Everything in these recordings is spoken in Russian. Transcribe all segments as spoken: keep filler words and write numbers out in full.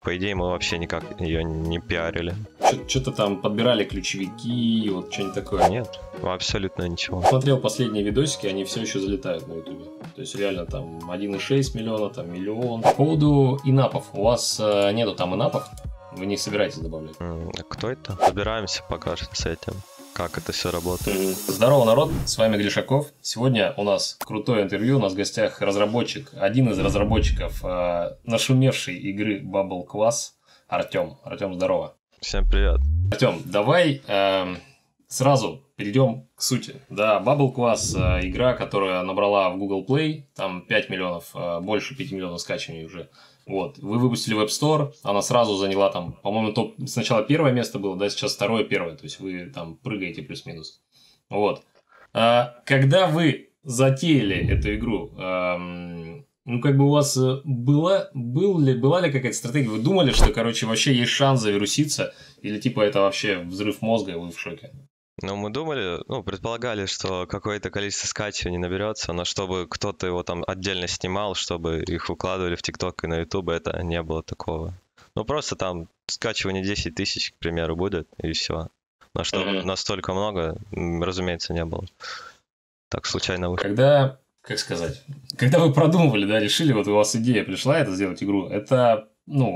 по идее, мы вообще никак ее не пиарили. Что-то там подбирали ключевики, вот что-нибудь такое. Нет, абсолютно ничего. Смотрел последние видосики, они все еще залетают на ютубе. То есть реально там один и шесть миллиона, там миллион. По поводу инапов. У вас э, нету там инапов? Вы не собираетесь добавлять? Mm, кто это? Собираемся пока что с этим. Как это все работает. Mm. Здорово, народ, с вами Гришаков. Сегодня у нас крутое интервью, у нас в гостях разработчик, один из разработчиков э, нашумевшей игры Bubble Quass, Артем. Артем, здорово. Всем привет. Артем, давай э, сразу перейдем к сути. Да, Bubble Quass э, игра, которая набрала в Google Play, там пять миллионов, э, больше пяти миллионов скачиваний уже. Вот. Вы выпустили в App Store, она сразу заняла там, по-моему, топ... сначала первое место было, да, сейчас второе, первое, то есть вы там прыгаете плюс-минус. Вот. А, когда вы затеяли эту игру, эм, ну, как бы у вас была, был ли, была ли какая-то стратегия? Вы думали, что, короче, вообще есть шанс завируситься? Или, типа, это вообще взрыв мозга, и вы в шоке? Ну, мы думали, ну, предполагали, что какое-то количество скачиваний наберется, но чтобы кто-то его там отдельно снимал, чтобы их выкладывали в ТикТок и на Ютуб, это не было такого. Ну, просто там скачивание десять тысяч, к примеру, будет, и все. Но чтобы mm-hmm. настолько много, разумеется, не было. Так случайно вышло. Когда, как сказать, когда вы продумывали, да, решили, вот у вас идея пришла это сделать игру, это,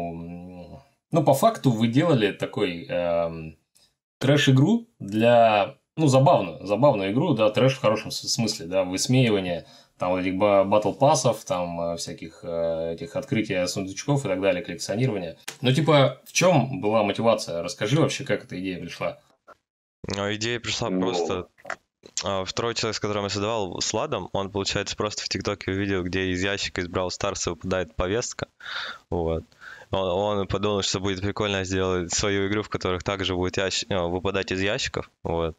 ну, ну по факту вы делали такой... Эм... трэш-игру для, ну, забавную, забавную игру, да, трэш в хорошем смысле, да, высмеивание, там, этих батл-пассов, там, всяких этих открытия сундучков и так далее, коллекционирование. Ну, типа, в чем была мотивация? Расскажи вообще, как эта идея пришла. Ну, идея пришла ну... просто... Второй человек, с которым я создавал, с Владом, он, получается, просто в ТикТоке увидел, где из ящика из Brawl Stars выпадает повестка, вот. Он, он подумал, что будет прикольно сделать свою игру, в которых также будет ящ... выпадать из ящиков, вот.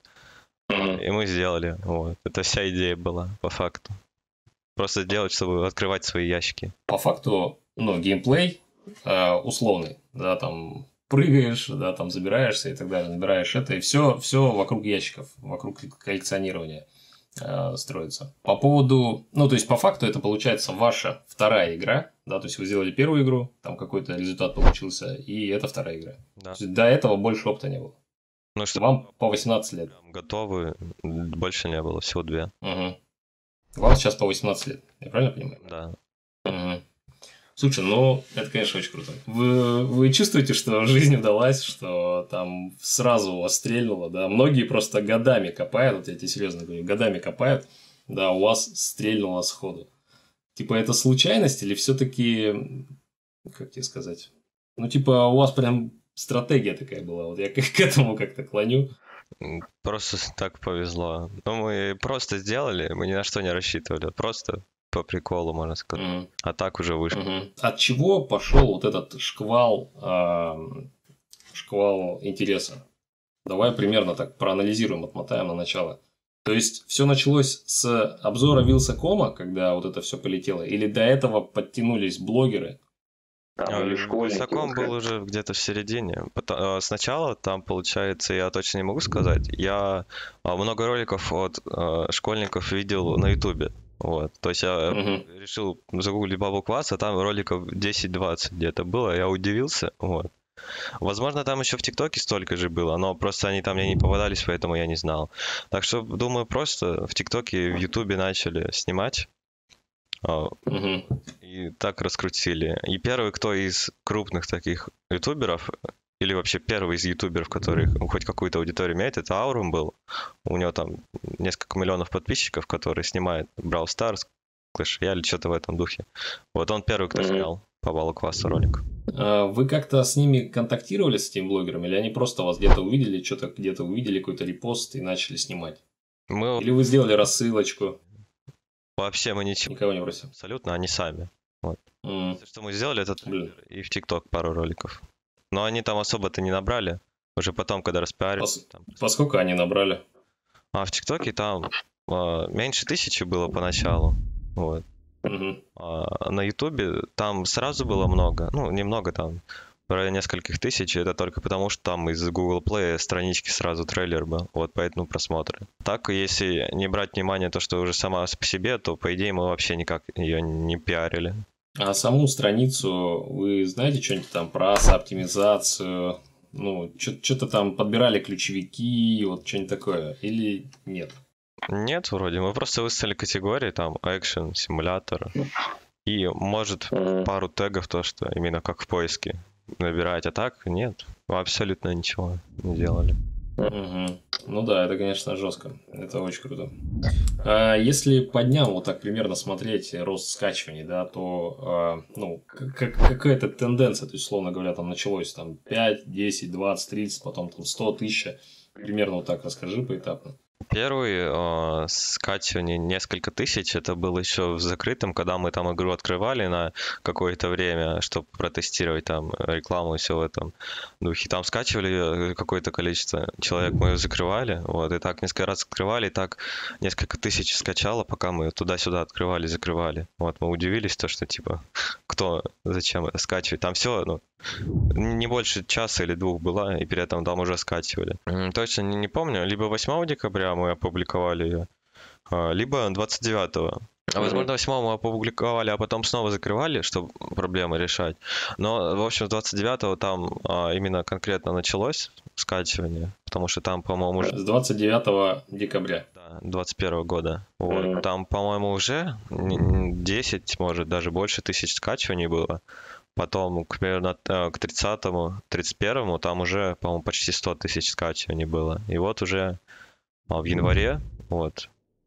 И мы сделали, вот. Это вся идея была, по факту. Просто делать, чтобы открывать свои ящики. По факту, ну, геймплей э, условный, да, там прыгаешь, да, там забираешься и так далее, набираешь это, и все, все вокруг ящиков, вокруг коллекционирования э, строится. По поводу, ну, то есть, по факту это получается ваша вторая игра, да, то есть, вы сделали первую игру, там какой-то результат получился, и это вторая игра. Да. То есть, до этого больше опыта не было. Ну, что вам по восемнадцать лет. Готовы, больше не было, всего две. Угу. Вам сейчас по восемнадцать лет, я правильно понимаю? Да. Угу. Слушай, ну, это, конечно, очень круто. Вы, вы чувствуете, что жизнь удалась, что там сразу у вас стрельнуло, да? Многие просто годами копают, вот я тебе серьезно говорю, годами копают, да, у вас стрельнуло сходу. Типа, это случайность или все-таки, как тебе сказать, ну, типа, у вас прям стратегия такая была, вот я к этому как-то клоню. Просто так повезло. Ну, мы просто сделали, мы ни на что не рассчитывали, просто... По приколу, можно сказать. Mm-hmm. А так уже вышло. Mm-hmm. От чего пошел вот этот шквал, э, шквал интереса? Давай примерно так проанализируем, отмотаем на начало. То есть, все началось с обзора Вилсакома, когда вот это все полетело, или до этого подтянулись блогеры? Вилсаком был уже где-то в середине. Сначала там, получается, я точно не могу сказать, я много роликов от школьников видел на Ютубе. Вот, то есть я uh-huh. решил загуглить Bubble Quass, а там роликов десять-двадцать где-то было, я удивился, вот. Возможно, там еще в ТикТоке столько же было, но просто они там мне не попадались, поэтому я не знал. Так что, думаю, просто в ТикТоке, в Ютубе начали снимать, uh-huh. и так раскрутили. И первый, кто из крупных таких ютуберов, или вообще первый из ютуберов, который хоть какую-то аудиторию имеет, это Aurum был. У него там несколько миллионов подписчиков, который снимает Brawl Stars, Clash Royale или что-то в этом духе. Вот он первый, кто mm-hmm. снял по Bubble Quass ролик. А вы как-то с ними контактировали, с этими блогерами, или они просто вас где-то увидели, что-то где-то увидели, какой-то репост и начали снимать? Мы... Или вы сделали рассылочку? Вообще мы ничего. Никого не просим. Абсолютно, они сами. Вот. Mm. Что мы сделали, это и в ТикТок пару роликов. Но они там особо-то не набрали. Уже потом, когда распиарились. По, там... по сколько они набрали? А в ТикТоке там э, меньше тысячи было поначалу. Вот. Угу. А на Ютубе там сразу было много. Ну, немного там. В районе нескольких тысяч. Это только потому, что там из Google Play странички сразу трейлер был. Вот поэтому просмотры. Так, если не брать внимание то, что уже сама по себе, то, по идее, мы вообще никак ее не пиарили. А саму страницу вы знаете что-нибудь там про оптимизацию? Ну, что-то там подбирали ключевики, вот что-нибудь такое, или нет? Нет, вроде. Мы просто выставили категории, там, экшен, симулятор. И, может, пару тегов, то, что именно как в поиске набирать. А так, нет, абсолютно ничего не делали. Угу. Ну да, это, конечно, жестко. Это очень круто. А если по дням вот так примерно смотреть рост скачиваний, да, то а, ну, как, какая-то тенденция, то есть, условно говоря, там началось там пять, десять, двадцать, тридцать, потом там сто, тысяча. Примерно вот так расскажи поэтапно. Первый э, скачивание несколько тысяч, это было еще в закрытом, когда мы там игру открывали на какое-то время, чтобы протестировать там рекламу и все в этом духе. Там скачивали какое-то количество человек, мы ее закрывали, вот, и так несколько раз открывали, и так несколько тысяч скачало, пока мы туда-сюда открывали, закрывали. Вот, мы удивились, то, что, типа, кто, зачем это скачивать. Там все, ну, не больше часа или двух было, и при этом там уже скачивали. Точно не, не помню, либо восьмого декабря мы опубликовали ее, либо двадцать девятого. А возможно, восьмого мы опубликовали, а потом снова закрывали, чтобы проблемы решать. Но, в общем, с двадцать девятого там а, именно конкретно началось скачивание, потому что там, по-моему, уже... С двадцать девятого декабря. Да, двадцать первого года. Вот. Там, по-моему, уже десять, может, даже больше тысяч скачиваний было. Потом, к примерно, к тридцатому, тридцать первому там уже, по-моему, почти сто тысяч скачиваний было. И вот уже в январе, вот,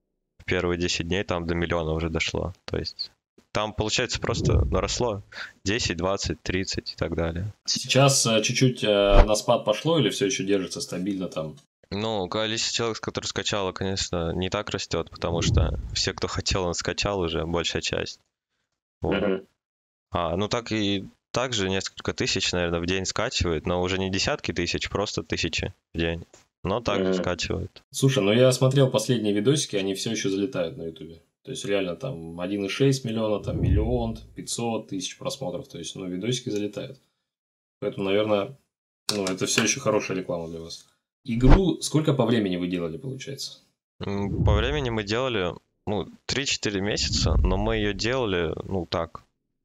в первые десять дней там до миллиона уже дошло. То есть там, получается, просто наросло десять, двадцать, тридцать и так далее. Сейчас чуть-чуть на спад пошло или все еще держится стабильно там? Ну, количество человек, который скачало, конечно, не так растет, потому что все, кто хотел, он скачал уже, большая часть. Вот. Mm-hmm. А, ну так и также несколько тысяч, наверное, в день скачивает, но уже не десятки тысяч, просто тысячи в день. Но также mm-hmm. скачивают. Слушай, ну я смотрел последние видосики, они все еще залетают на Ютубе. То есть реально там один и шесть миллиона, там миллион, пятьсот тысяч просмотров. То есть, ну, видосики залетают. Поэтому, наверное, ну, это все еще хорошая реклама для вас. Игру сколько по времени вы делали, получается? По времени мы делали, ну, три-четыре месяца, но мы ее делали, ну, так.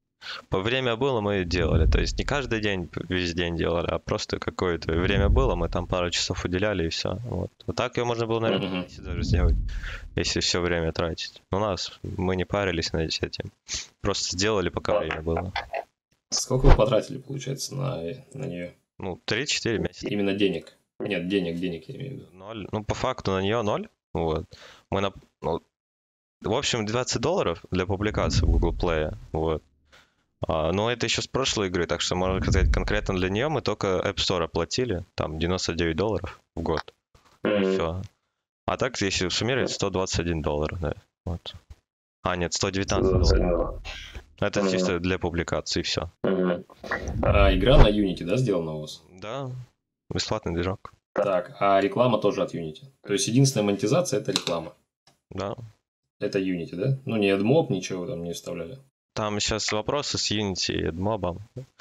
По время было, мы ее делали. То есть не каждый день, весь день делали, а просто какое-то время было, мы там пару часов уделяли и все. Вот, вот так ее можно было, наверное, uh-huh. месяц даже сделать, если все время тратить. У нас мы не парились над этим. Просто сделали, пока время было. Сколько вы потратили, получается, на, на нее? Ну, три-четыре месяца. Именно денег. Нет, денег, денег я имею в виду. Ноль. Ну, по факту на нее ноль. Вот. Мы на... Ну, в общем, двадцать долларов для публикации в Google Play. Вот. А, но это еще с прошлой игры, так что, можно сказать, конкретно для нее мы только App Store оплатили. Там девяносто девять долларов в год. Mm-hmm. И все. А так, если суммировать, сто двадцать один доллар. Да. Вот. А, нет, сто девятнадцать долларов. Это mm-hmm. чисто для публикации, и все. Mm-hmm. А, игра на Unity, да, сделана у вас? Да. Бесплатный движок. Так, а реклама тоже от Unity. То есть единственная монетизация это реклама. Да. Это Unity, да? Ну не AdMob, ничего там не вставляли. Там сейчас вопросы с Unity и AdMob.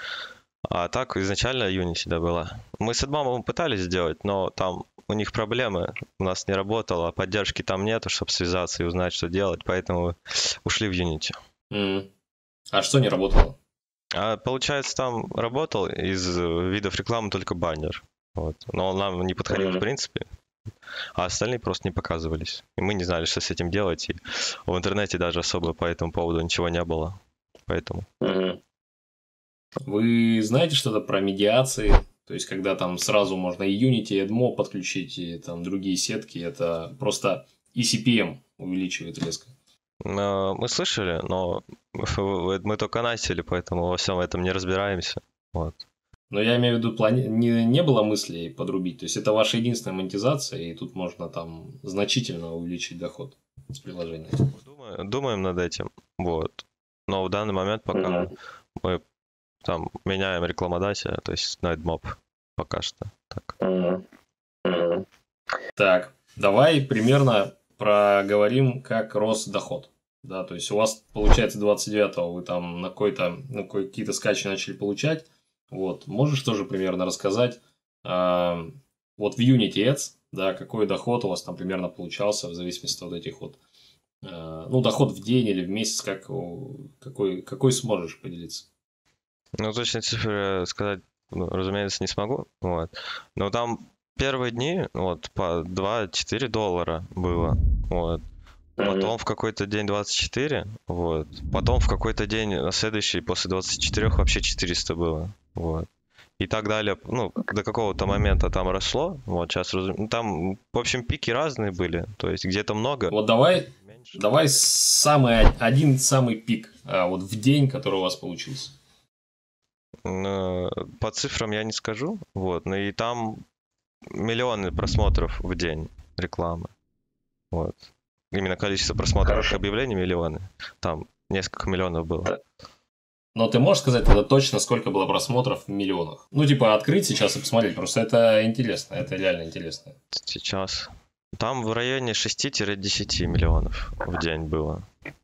А так изначально Unity, да, было. Мы с AdMob пытались сделать, но там у них проблемы. У нас не работало, поддержки там нету, чтобы связаться и узнать, что делать, поэтому ушли в Unity. Mm. А что не работало? А, получается, там работал из видов рекламы только баннер. Вот. Но он нам не подходил, mm-hmm. в принципе. А остальные просто не показывались. И мы не знали, что с этим делать. И в интернете даже особо по этому поводу ничего не было. Поэтому. Mm-hmm. Вы знаете что-то про медиации? То есть, когда там сразу можно и Unity, и AdMob подключить, и там другие сетки. Это просто и си пи эм увеличивает резко. Мы слышали, но мы только начали, поэтому во всем этом не разбираемся. Вот. Но я имею в виду, плани... не, не было мыслей подрубить. То есть, это ваша единственная монетизация, и тут можно там значительно увеличить доход с приложения. Думаем, думаем над этим. Вот. Но в данный момент пока mm-hmm. мы там меняем рекламодателя, то есть на AdMob пока что. Так. Mm-hmm. Mm-hmm. Так, давай примерно проговорим, как рос доход. Да, то есть, у вас, получается, двадцать девятого вы там на какой-то, ну, какие-то скачи начали получать. Вот, можешь тоже примерно рассказать, э, вот в Unity Ads, да, какой доход у вас там примерно получался в зависимости от этих вот Ну, доход в день или в месяц, как, какой, какой сможешь поделиться? Ну, точно цифры сказать, ну, разумеется, не смогу. Вот. Но там первые дни вот, по два-четыре доллара было. Вот. Потом в какой-то день двадцать четыре, вот. Потом в какой-то день на следующий после двадцати четырёх вообще четыреста было. Вот. И так далее, ну, до какого-то момента там росло, вот, сейчас, разум... там, в общем, пики разные были, то есть где-то много. Вот давай, меньше. Давай самый, один самый пик, а, вот в день, который у вас получился. По цифрам я не скажу, вот, но и там миллионы просмотров в день рекламы, вот. Именно количество просмотров Хорошо. Объявлений миллионы, там несколько миллионов было. Но ты можешь сказать тогда точно, сколько было просмотров в миллионах? Ну, типа, открыть сейчас и посмотреть, просто это интересно, это реально интересно. Сейчас. Там в районе шесть-десять миллионов в день было.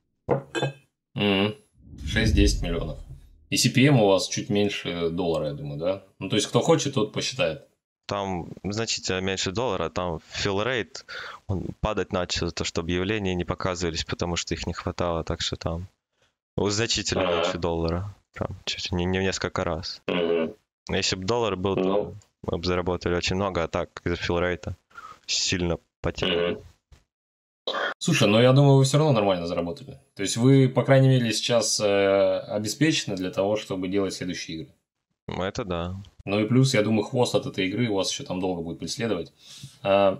Mm-hmm. шесть-десять миллионов. И си пи эм у вас чуть меньше доллара, я думаю, да? Ну, то есть, кто хочет, тот посчитает. Там значительно меньше доллара, там fill rate, он падать начал, то, что объявления не показывались, потому что их не хватало, так что там значительно uh-huh. меньше доллара, прям чуть не, не в несколько раз. Uh-huh. Если бы доллар был, то uh-huh. мы бы заработали очень много, а так из-за fill rate сильно потеряли. Uh-huh. Слушай, ну я думаю, вы все равно нормально заработали. То есть вы, по крайней мере, сейчас э, обеспечены для того, чтобы делать следующие игры. Это да. Ну и плюс, я думаю, хвост от этой игры у вас еще там долго будет преследовать. А,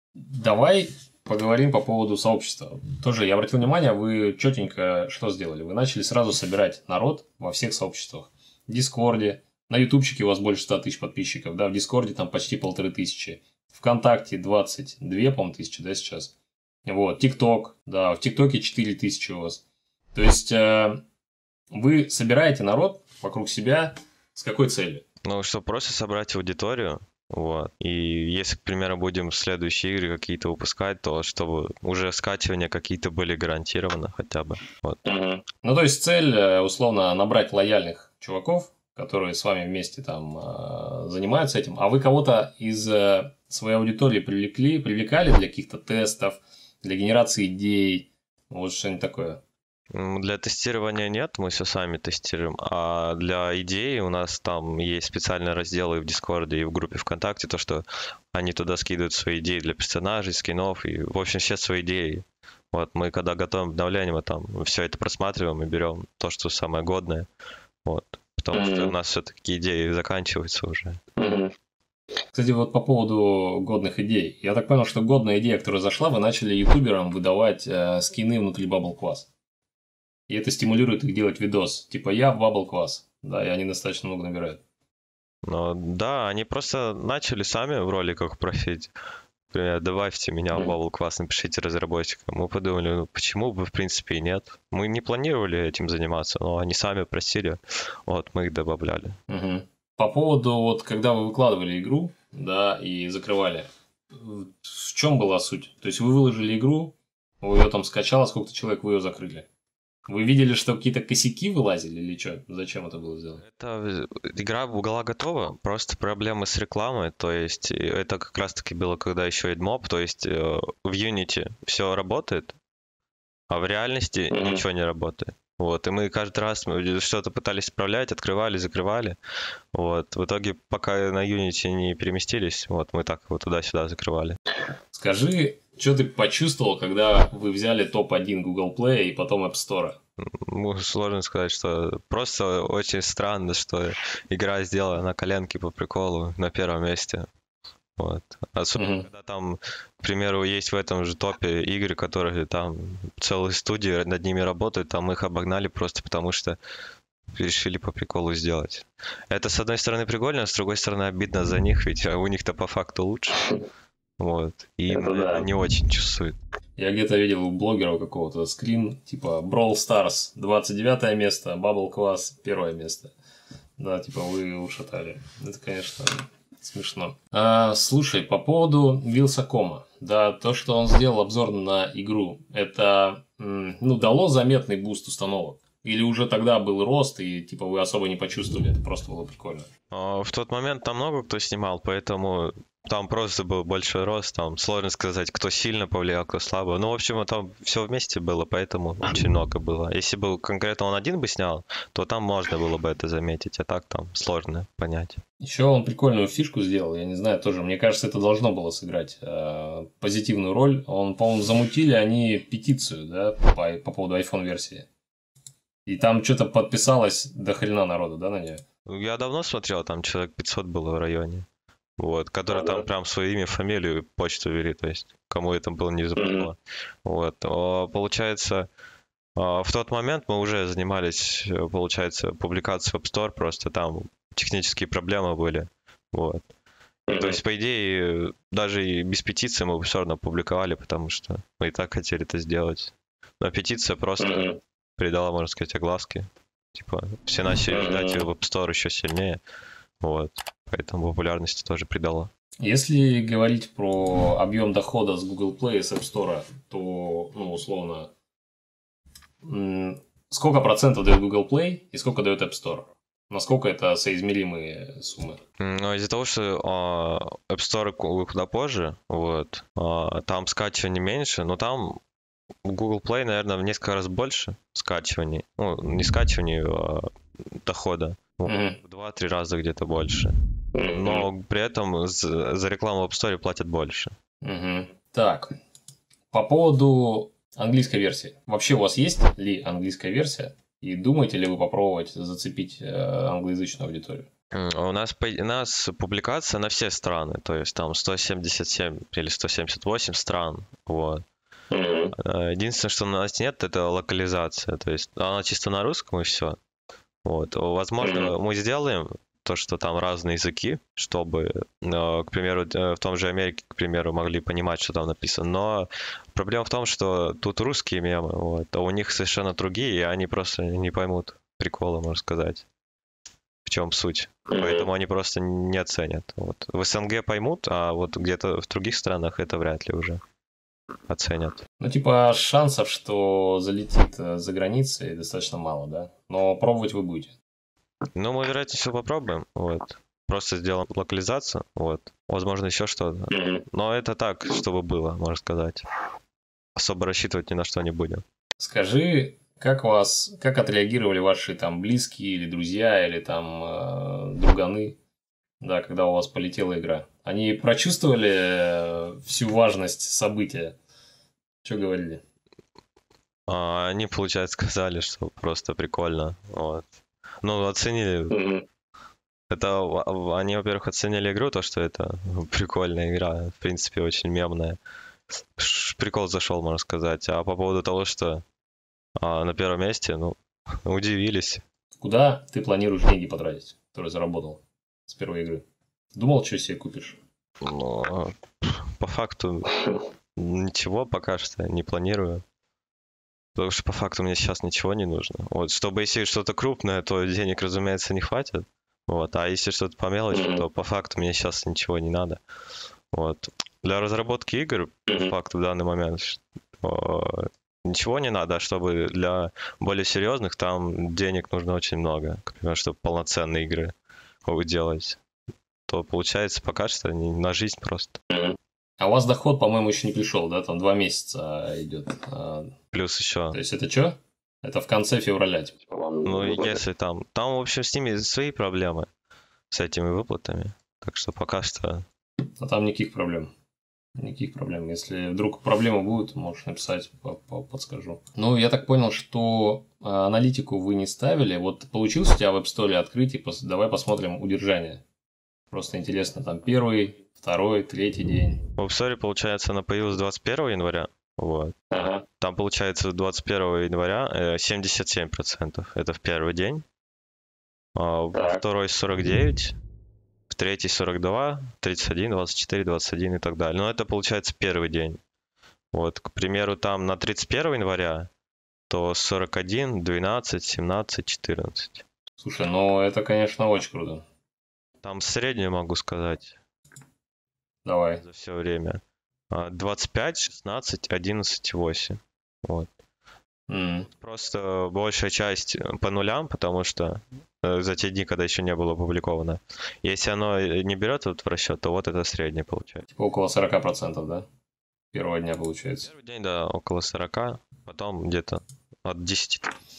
давай поговорим по поводу сообщества. Тоже я обратил внимание, вы четенько что сделали? Вы начали сразу собирать народ во всех сообществах. В Дискорде, на Ютубчике у вас больше ста тысяч подписчиков, да, в Дискорде там почти полторы тысячи. ВКонтакте двадцать две, по-моему, тысячи, да, сейчас. Вот, ТикТок, да, в ТикТоке четыре тысячи у вас. То есть, э, вы собираете народ вокруг себя с какой целью? Ну, чтобы просто собрать аудиторию, вот. И если, к примеру, будем следующие игры какие-то выпускать, то чтобы уже скачивания какие-то были гарантированы хотя бы. Вот. Угу. Ну, то есть цель, условно, набрать лояльных чуваков, которые с вами вместе там занимаются этим, а вы кого-то из своей аудитории привлекли, привлекали для каких-то тестов, для генерации идей, вот что-нибудь такое? Для тестирования нет, мы все сами тестируем, а для идей у нас там есть специальные разделы в Дискорде и в группе ВКонтакте, то, что они туда скидывают свои идеи для персонажей, скинов и, в общем, все свои идеи. Вот, мы когда готовим обновление, мы там все это просматриваем и берем то, что самое годное, вот, потому mm-hmm. что у нас все-таки идеи заканчиваются уже. Mm-hmm. Кстати, вот по поводу годных идей. Я так понял, что годная идея, которая зашла, вы начали ютуберам выдавать э, скины внутри Bubble Quass. И это стимулирует их делать видос. Типа я в Bubble Quass. Да, и они достаточно много набирают. Ну да, они просто начали сами в роликах просить. Например, добавьте меня в Bubble Quass, напишите разработчикам. Мы подумали, ну почему бы в принципе и нет. Мы не планировали этим заниматься, но они сами просили. Вот, мы их добавляли. Угу. По поводу, вот когда вы выкладывали игру, да, и закрывали, в чем была суть? То есть вы выложили игру, вы ее там скачало, сколько-то человек, вы ее закрыли. Вы видели, что какие-то косяки вылазили или что? Зачем это было сделано? Это игра была готова, просто проблемы с рекламой, то есть это как раз-таки было, когда еще AdMob, то есть в Unity все работает, а в реальности mm-hmm. ничего не работает. Вот, и мы каждый раз мы что-то пытались исправлять, открывали, закрывали. Вот, в итоге, пока на Unity не переместились, вот, мы так вот туда-сюда закрывали. Скажи, что ты почувствовал, когда вы взяли топ один Google Play и потом App Store? Ну, сложно сказать, что просто очень странно, что игра сделана на коленке по приколу на первом месте. Вот. Особенно, mm-hmm. когда там, к примеру, есть в этом же топе игры, которые там целые студии над ними работают, там их обогнали просто потому, что решили по приколу сделать. Это, с одной стороны, прикольно, а с другой стороны, обидно за них, ведь у них-то по факту лучше. Вот. И это, да, не очень чувствуют. Я где-то видел у блогера какого-то скрин, типа Brawl Stars двадцать девятое место, Bubble Quass первое место. Да, типа вы ушатали. Это, конечно, смешно. А, слушай, по поводу Вилсакома. Да, то, что он сделал обзор на игру, это, ну, дало заметный буст установок. Или уже тогда был рост, и типа вы особо не почувствовали, это просто было прикольно? А, В тот момент там много кто снимал, поэтому там просто был большой рост, там сложно сказать, кто сильно повлиял, кто слабо. Ну, в общем, там все вместе было, поэтому очень много было. Если бы конкретно он один бы снял, то там можно было бы это заметить, а так там сложно понять. Еще он прикольную фишку сделал, я не знаю, тоже, мне кажется, это должно было сыграть э, позитивную роль. Он, по-моему, замутили они петицию, да, по, по поводу iPhone-версии. И там что-то подписалось до хрена народу, да, на нее? Я давно смотрел, там человек пятьсот было в районе. Вот, которые Ага. там прям свое имя, фамилию, почту ввели, то есть кому это было не запомнило. Вот, а, получается, а, в тот момент мы уже занимались, э, получается, публикацией в App Store, просто там технические проблемы были. Вот. И, то есть, по идее, даже и без петиции мы бы все равно публиковали, потому что мы и так хотели это сделать. Но петиция просто Мгм. придала, можно сказать, огласки. Типа, все начали Мгм. ждать ее в App Store еще сильнее. Вот. Поэтому популярности тоже придало. Если говорить про объем дохода с Google Play и с App Store, то, ну, условно, м, сколько процентов дает Google Play и сколько дает App Store? Насколько это соизмеримые суммы? М, Но из-за того, что а, App Store ку- куда позже, вот, а, там скачиваний меньше, но там Google Play, наверное, в несколько раз больше скачиваний. Ну, не скачиваний, а дохода. Вот, Мгм. в два-три раза где-то больше. Мгм. Но при этом за, за рекламу в App Store платят больше. Мгм. Так, по поводу английской версии. Вообще у вас есть ли английская версия? И думаете ли вы попробовать зацепить э, англоязычную аудиторию? М, У нас, по- у нас публикация на все страны, то есть там сто семьдесят семь или сто семьдесят восемь стран. Вот. Мгм. Э, Единственное, что у нас нет, это локализация. То есть она чисто на русском и все. Вот. Возможно, Мгм. мы сделаем то, что там разные языки, чтобы, э, к примеру, э, в том же Америке, к примеру, могли понимать, что там написано. Но проблема в том, что тут русские мемы, вот, а у них совершенно другие, и они просто не поймут прикола, можно сказать, в чем суть. Мгм. Поэтому они просто не оценят. Вот. В СНГ поймут, а вот где-то в других странах это вряд ли уже оценят. Ну, типа, шансов, что залетит э, за границей, достаточно мало, да? Но пробовать вы будете. Ну, мы, вероятнее всего, попробуем. Вот. Просто сделаем локализацию. Вот. Возможно, еще что-то. Мгм. Но это так, чтобы было, можно сказать. Особо рассчитывать ни на что не будем. Скажи, как вас, как отреагировали ваши там близкие или друзья, или там э, друганы, да, когда у вас полетела игра? Они прочувствовали э, всю важность события? Что говорили? А они, получается, сказали, что просто прикольно. Вот. Ну, оценили. Мгм. Это в- они, во-первых, оценили игру, то, что это прикольная игра. В принципе, очень мемная. Ш- Прикол зашел, можно сказать. А по поводу того, что а, на первом месте, ну, удивились. Куда ты планируешь деньги потратить, которые заработал с первой игры? Думал, что себе купишь? Но по факту ничего пока что не планирую. Потому что по факту мне сейчас ничего не нужно. Вот, чтобы если что-то крупное, то денег, разумеется, не хватит. Вот, а если что-то по мелочи, Мгм. то по факту мне сейчас ничего не надо. Вот. Для разработки игр, по Мгм. факту, в данный момент э, ничего не надо, а чтобы для более серьезных там денег нужно очень много. К примеру, чтобы полноценные игры делать. То получается пока что не на жизнь просто. Мгм. А у вас доход, по-моему, еще не пришел, да? Там два месяца идет. А, Плюс еще. То есть это что? Это в конце февраля. Типа. Вам Ну, выплаты. если там... Там, в общем, с ними свои проблемы, с этими выплатами. Так что пока что... А там никаких проблем. Никаких проблем. Если вдруг проблемы будут, можешь написать, по- по- подскажу. Ну, я так понял, что а, аналитику вы не ставили. Вот получилось у тебя в App Store открыть, и пос- давай посмотрим удержание. Просто интересно, там первый, второй, третий день. В App Store, получается, она появилась двадцать первого января. Вот. Ага. Там, получается, двадцать первого января э, семьдесят семь процентов. Это в первый день. А во Так. второй сорок девять. В третий сорок два, тридцать один, двадцать четыре, двадцать один и так далее. Но это, получается, первый день. Вот, к примеру, там на тридцать первого января то сорок один, двенадцать, семнадцать, четырнадцать. Слушай, ну это, конечно, очень круто. Там среднюю могу сказать Давай. за все время. А, двадцать пять, шестнадцать, одиннадцать, восемь. Вот. М. Просто большая часть по нулям, потому что э, за те дни, когда еще не было опубликовано. Если оно не берет вот в расчет, то вот это среднее получается. Типа около сорок процентов, да? Первого дня получается. Первый день, да, около сорока, потом где-то от десяти.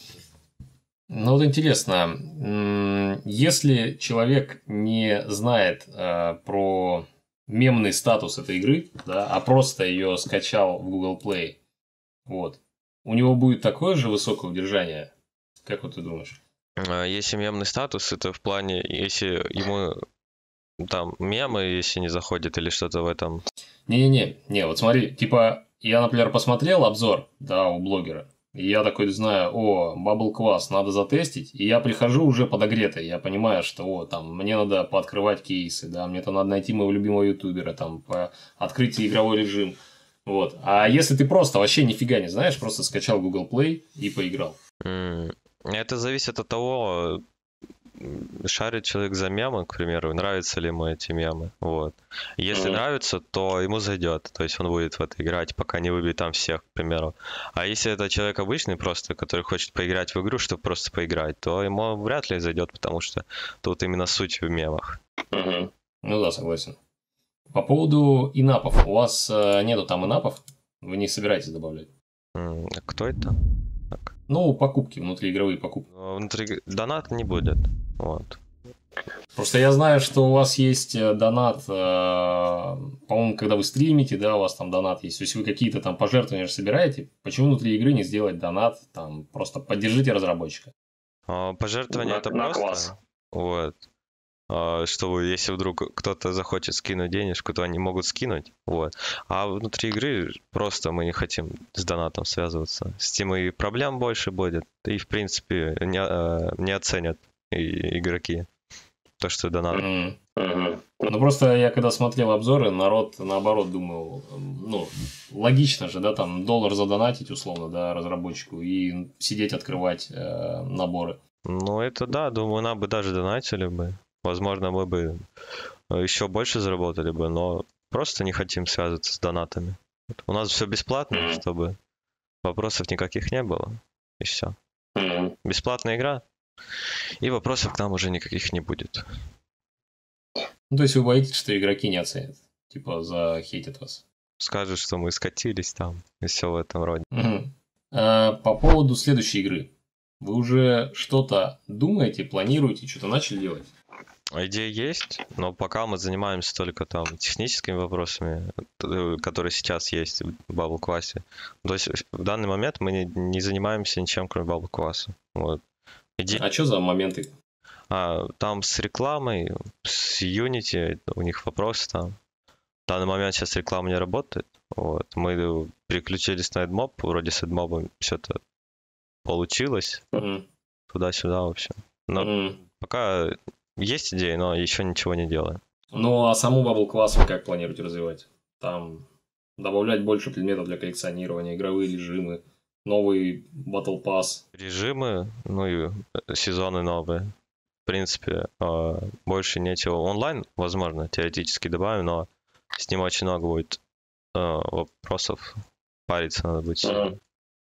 Ну вот интересно, м, если человек не знает э, про мемный статус этой игры, да, а просто ее скачал в Google Play, вот, у него будет такое же высокое удержание, как вот ты думаешь? А Если мемный статус, это в плане, если ему там мемы, если не заходит или что-то в этом. Не-не-не, не, вот смотри, типа, я, например, посмотрел обзор, да, у блогера, и я такой знаю, о, Bubble Quass, надо затестить, и я прихожу уже подогретый, я понимаю, что, о, там, мне надо пооткрывать кейсы, да, мне-то надо найти моего любимого ютубера, там, по открытии игровой режим, вот. А если ты просто вообще нифига не знаешь, просто скачал Google Play и поиграл? М, Это зависит от того, шарит человек за мемы, к примеру, нравятся ли ему эти мемы. Вот. Если Мгм. нравится, то ему зайдет. То есть он будет в это играть, пока не выбьет там всех, к примеру. А если это человек обычный просто, который хочет поиграть в игру, чтобы просто поиграть, то ему вряд ли зайдет, потому что тут именно суть в мемах. Мгм. Ну да, согласен. По поводу инапов, у вас э, нету там инапов? Вы не собираетесь добавлять? М, а Кто это? Так. Ну, покупки, внутриигровые покупки. Ну, Внутри донат не будет. Вот. Просто я знаю, что у вас есть э, донат, э, по-моему, когда вы стримите, да, у вас там донат есть. То есть вы какие-то там пожертвования же собираете. Почему внутри игры не сделать донат? Там просто поддержите разработчика. А, Пожертвование На- это на просто. класс. Вот. А, Чтобы, если вдруг кто-то захочет скинуть денежку, то они могут скинуть. Вот. А внутри игры просто мы не хотим с донатом связываться. С тем и проблем больше будет. Да и, в принципе, не, э, не оценят и игроки то, что донат. Мгм. Мгм. Ну, просто я когда смотрел обзоры, народ, наоборот, думал, м, ну, логично же, да, там, доллар задонатить, условно, да, разработчику, и сидеть открывать э, наборы. Ну, это да, думаю, нам бы даже донатили бы. Возможно, мы бы еще больше заработали бы, но просто не хотим связываться с донатами. Вот. У нас все бесплатно, Мгм. чтобы вопросов никаких не было. И все. Мгм. Бесплатная игра, и вопросов к нам уже никаких не будет. Ну, то есть вы боитесь, что игроки не оценят, типа, захейтят вас. Скажут, что мы скатились там, и все в этом роде. Мгм. А, по поводу следующей игры. Вы уже что-то думаете, планируете, что-то начали делать? Идея есть, но пока мы занимаемся только там техническими вопросами, э, которые сейчас есть в Bubble Quass. То есть в данный момент мы не, не занимаемся ничем, кроме Bubble Quass. Вот. Иде- А что за моменты? А, там с рекламой, с Unity, у них вопросы там. В данный момент сейчас реклама не работает. Вот. Мы переключились на AdMob, вроде с AdMob все-то получилось, Мгм. туда-сюда, в общем. Но Мгм. пока есть идеи, но еще ничего не делаем. Ну, а саму Bubble Class вы как планируете развивать? Там добавлять больше предметов для коллекционирования, игровые режимы, новый Battle Pass. Режимы, ну и э, сезоны новые. В принципе, э, больше нечего. Онлайн, возможно, теоретически добавим, но с ним очень много будет э, вопросов. Париться надо будет сильно. Мгм.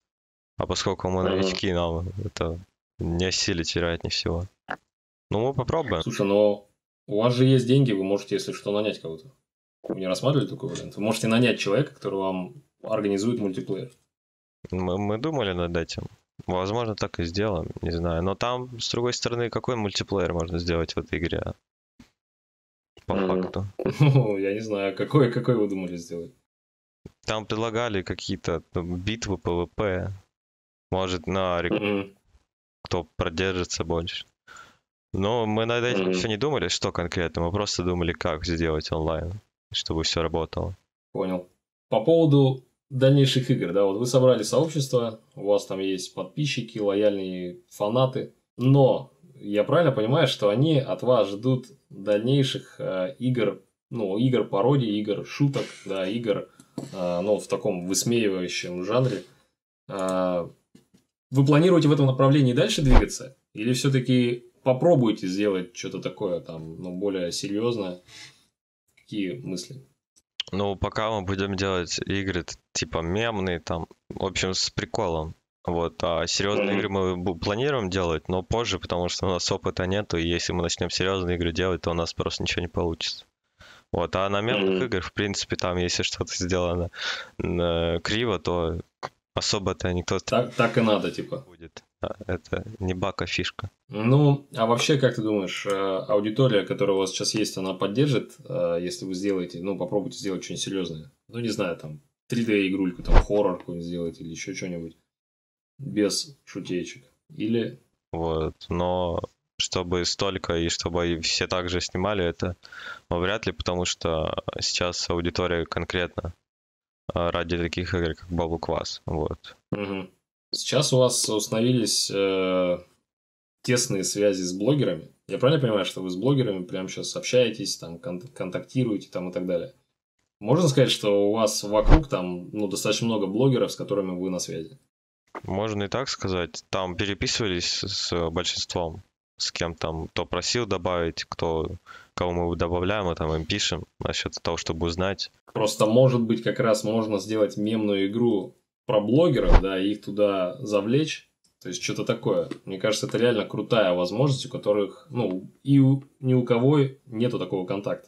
А поскольку мы Мгм. новички, нам это не осилить, вероятнее всего. Ну, мы попробуем. Слушай, но у вас же есть деньги, вы можете, если что, нанять кого-то. Вы не рассматривали такой вариант? Вы можете нанять человека, который вам организует мультиплеер. Мы, мы думали над этим. Возможно, так и сделаем, не знаю. Но там, с другой стороны, какой мультиплеер можно сделать в этой игре? По Мгм. факту. Ну, я не знаю, какой, какой вы думали сделать? Там предлагали какие-то там битвы, ПВП. Может, на рек- Мгм. кто продержится больше. Но мы над этим Мгм. еще не думали, что конкретно. Мы просто думали, как сделать онлайн, чтобы все работало. Понял. По поводу дальнейших игр, да, вот вы собрали сообщество, у вас там есть подписчики, лояльные фанаты, но я правильно понимаю, что они от вас ждут дальнейших э, игр, ну, игр пародий, игр шуток, да, игр, э, ну, в таком высмеивающем жанре. Э, вы планируете в этом направлении дальше двигаться? Или все-таки попробуйте сделать что-то такое, там, ну, более серьезное? Какие мысли? Ну, пока мы будем делать игры т- типа мемные, там, в общем, с приколом. Вот, а серьезные Мгм. игры мы бу- планируем делать, но позже, потому что у нас опыта нету, и если мы начнем серьезные игры делать, то у нас просто ничего не получится. Вот, а на мемных Мгм. играх, в принципе, там, если что-то сделано э, криво, то особо-то никто Так, так и надо, типа. будет. Да, это не баг, а фишка. Ну, а вообще, как ты думаешь, э, аудитория, которая у вас сейчас есть, она поддержит, э, если вы сделаете, ну, попробуйте сделать что-нибудь серьезное? Ну, не знаю, там, три дэ-игрульку, там, хоррор какой-нибудь сделать или еще что-нибудь без шутеечек. Или... Вот, но чтобы столько и чтобы и все так же снимали, это ну, вряд ли, потому что сейчас аудитория конкретно а, ради таких игр, как Bubble Quass. Вот. Мгм. Сейчас у вас установились э, тесные связи с блогерами. Я правильно понимаю, что вы с блогерами прямо сейчас общаетесь, там, кон- контактируете там и так далее? Можно сказать, что у вас вокруг там, ну, достаточно много блогеров, с которыми вы на связи? Можно и так сказать. Там переписывались с большинством, с кем там, кто просил добавить, кто, кого мы добавляем, мы там им пишем насчет того, чтобы узнать. Просто, может быть, как раз можно сделать мемную игру про блогеров, да, и их туда завлечь. То есть, что-то такое. Мне кажется, это реально крутая возможность, у которых, ну, и у, ни у кого нету такого контакта.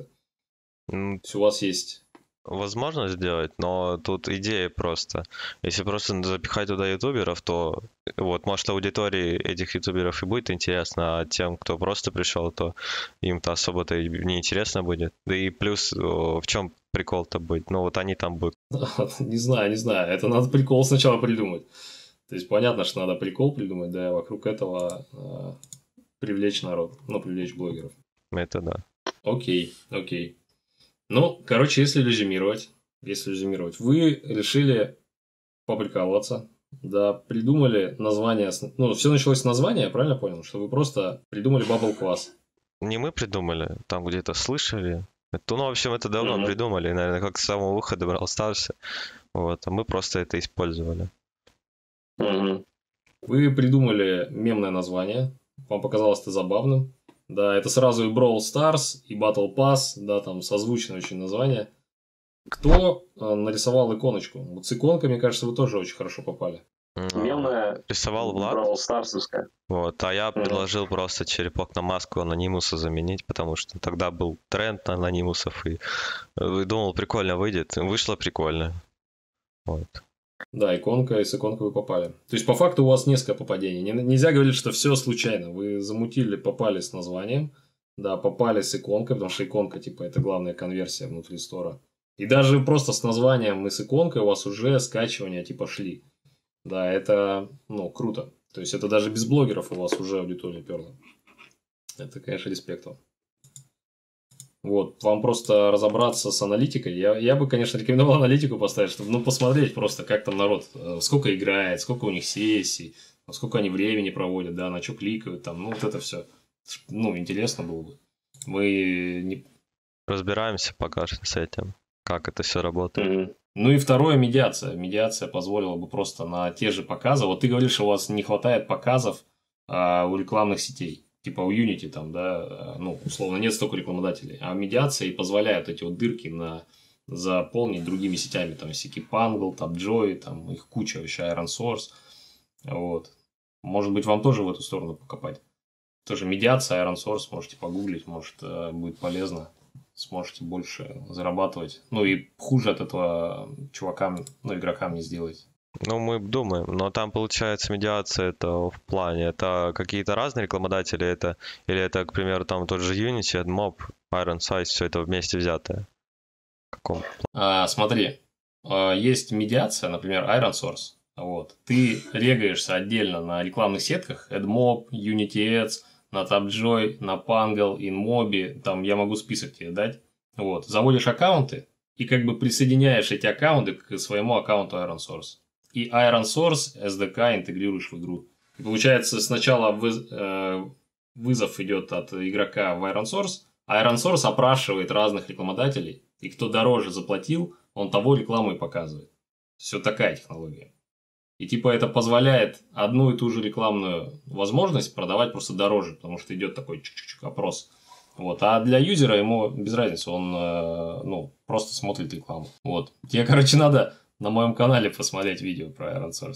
М, То есть, у вас есть... Возможно сделать, но тут идея просто. Если просто запихать туда ютуберов, то вот, может, аудитории этих ютуберов и будет интересно, а тем, кто просто пришел, то им-то особо-то и не интересно будет. Да и плюс, о, в чем прикол-то будет? Ну, вот они там будут. Не знаю, не знаю. Это надо прикол сначала придумать. То есть, понятно, что надо прикол придумать, да, и вокруг этого э, привлечь народ, ну, привлечь блогеров. Это да. Окей, окей. Ну, короче, если резюмировать, если резюмировать, вы решили поприкалываться, да, придумали название, с- ну, все началось с названия, я правильно понял, что вы просто придумали Bubble Class. Не мы придумали, там где-то слышали. Это, ну, в общем, это давно Мгм. придумали, наверное, как с самого выхода Brawl Stars. Вот, а мы просто это использовали. Мгм. Вы придумали мемное название, вам показалось это забавным. Да, это сразу и Brawl Stars, и Battle Pass, да, там созвучное очень название. Кто э, нарисовал иконочку? Вот с иконкой, мне кажется, вы тоже очень хорошо попали. М, Мемная Рисовал Влад, Brawl Старсовская. вот, а я Мгм. предложил просто черепок на маску анонимуса заменить, потому что тогда был тренд на анонимусов, и э, думал, прикольно выйдет. Вышло прикольно. Вот. Да, иконка, и с иконкой вы попали. То есть, по факту у вас несколько попадений. Не- нельзя говорить, что все случайно. Вы замутили, попали с названием, да, попали с иконкой, потому что иконка, типа, это главная конверсия внутри стора. И даже просто с названием и с иконкой у вас уже скачивания, типа, шли. Да, это, ну, круто. То есть, это даже без блогеров у вас уже аудитория перла. Это, конечно, респект вам. Вот, вам просто разобраться с аналитикой. Я, я бы, конечно, рекомендовал аналитику поставить, чтобы, ну, посмотреть просто, как там народ, э, сколько играет, сколько у них сессий, сколько они времени проводят, да, на что кликают, там, ну, вот это все. Ну, интересно было бы. Мы не... Разбираемся пока что с этим, как это все работает. Мгм. Ну и второе, медиация. Медиация позволила бы просто на те же показы. Вот ты говоришь, что у вас не хватает показов а, у рекламных сетей. Типа у Unity там, да, а, ну, условно, нет столько рекламодателей. А медиация и позволяет эти вот дырки на, заполнить другими сетями. Там всякие Pangle, там Joy, там их куча вообще, Iron Source. Вот. Может быть, вам тоже в эту сторону покопать. Тоже медиация, Iron Source, можете погуглить, может, э, будет полезно. Сможете больше зарабатывать. Ну и хуже от этого чувакам, ну, игрокам не сделать. Ну, мы думаем, но там, получается, медиация это в плане, это какие-то разные рекламодатели, это, или это, к примеру, там тот же Unity, AdMob, Iron Size, все это вместе взятое? В каком? А, смотри, а, есть медиация, например, Iron Source. Вот. Ты регаешься отдельно на рекламных сетках, AdMob, Unity Ads, на TapJoy, на Pangle, InMobi, там я могу список тебе дать. Вот. Заводишь аккаунты и как бы присоединяешь эти аккаунты к своему аккаунту Iron Source. И Iron Source эс ди кей интегрируешь в игру. И получается, сначала выз- э, вызов идет от игрока в Iron Source, а Iron Source опрашивает разных рекламодателей, и кто дороже заплатил, он того рекламу и показывает. Все такая технология. И типа это позволяет одну и ту же рекламную возможность продавать просто дороже, потому что идет такой чик-чик-чик опрос. Вот. А для юзера ему без разницы, он э, ну, просто смотрит рекламу. Вот. Тебе, короче, надо на моем канале посмотреть видео про Iron Source.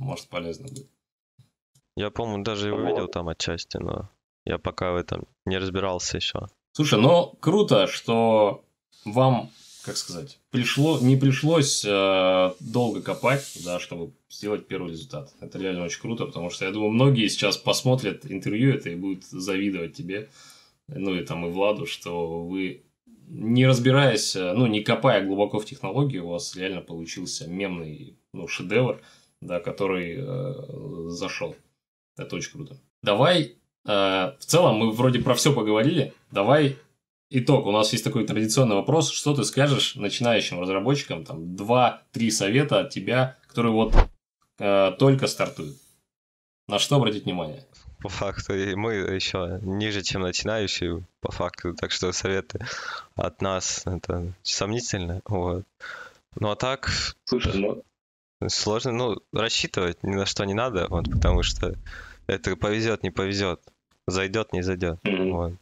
может полезно будет. Я, по-моему, даже его видел там отчасти, но я пока в этом не разбирался еще. Слушай, ну круто, что вам, как сказать, пришло, не пришлось э, долго копать, да, чтобы сделать первый результат. Это реально очень круто, потому что я думаю, многие сейчас посмотрят интервью это и будут завидовать тебе, ну и там и Владу, что вы, не разбираясь, ну не копая глубоко в технологии, у вас реально получился мемный, ну, шедевр, да, который э, зашел. Это очень круто. Давай, э, в целом мы вроде про все поговорили, давай итог. У нас есть такой традиционный вопрос. Что ты скажешь начинающим разработчикам? Там два-три совета от тебя, которые вот э, только стартуют. На что обратить внимание? По факту, и мы еще ниже, чем начинающие, по факту. Так что советы от нас это сомнительно. Вот. Ну а так, Слушай, ну... сложно, ну, рассчитывать ни на что не надо, вот, потому что это повезет, не повезет. Зайдет, не зайдет. Mm-hmm. Вот.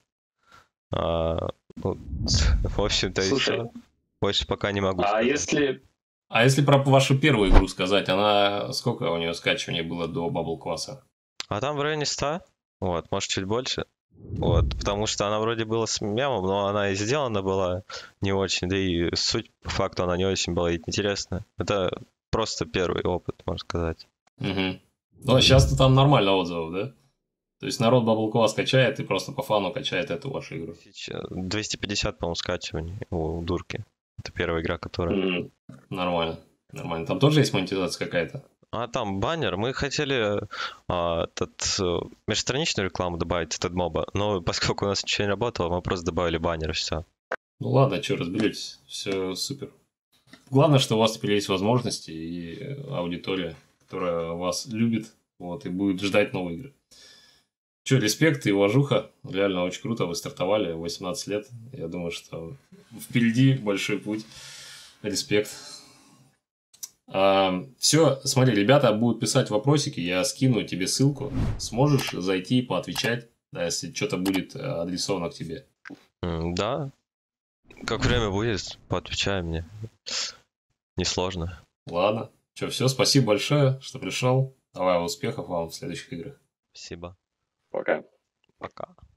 А, ну, в общем-то, и все. Больше пока не могу а сказать. Если... А если про вашу первую игру сказать, она сколько у нее скачиваний было до Bubble Quass'а? А там в районе ста, вот, может, чуть больше. Вот, потому что она вроде была с мемом, но она и сделана была не очень, да и суть, по факту, она не очень была интересна. Это просто первый опыт, можно сказать. Угу. Ну, а сейчас-то там нормально отзывов, да? То есть народ Bubble Quass качает и просто по фану качает эту вашу игру. двести пятьдесят, по-моему, скачиваний у Дурки. Это первая игра, которая... Mm-hmm. Нормально, нормально. Там тоже есть монетизация какая-то? А там баннер. Мы хотели а, этот, межстраничную рекламу добавить от моба, но поскольку у нас ничего не работало, мы просто добавили баннер и все. Ну ладно, что, разберетесь. Все супер. Главное, что у вас теперь есть возможности и аудитория, которая вас любит, вот, и будет ждать новые игры. Че, респект и уважуха. Реально очень круто. Вы стартовали восемнадцать лет. Я думаю, что впереди большой путь. Респект. А, все, смотри, ребята будут писать вопросики. Я скину тебе ссылку. Сможешь зайти, поотвечать, да, если что-то будет адресовано к тебе. Да. Как время будет, поотвечай мне. Несложно. Ладно. Че, все, спасибо большое, что пришел. Давай, успехов вам в следующих играх. Спасибо. Пока. Пока.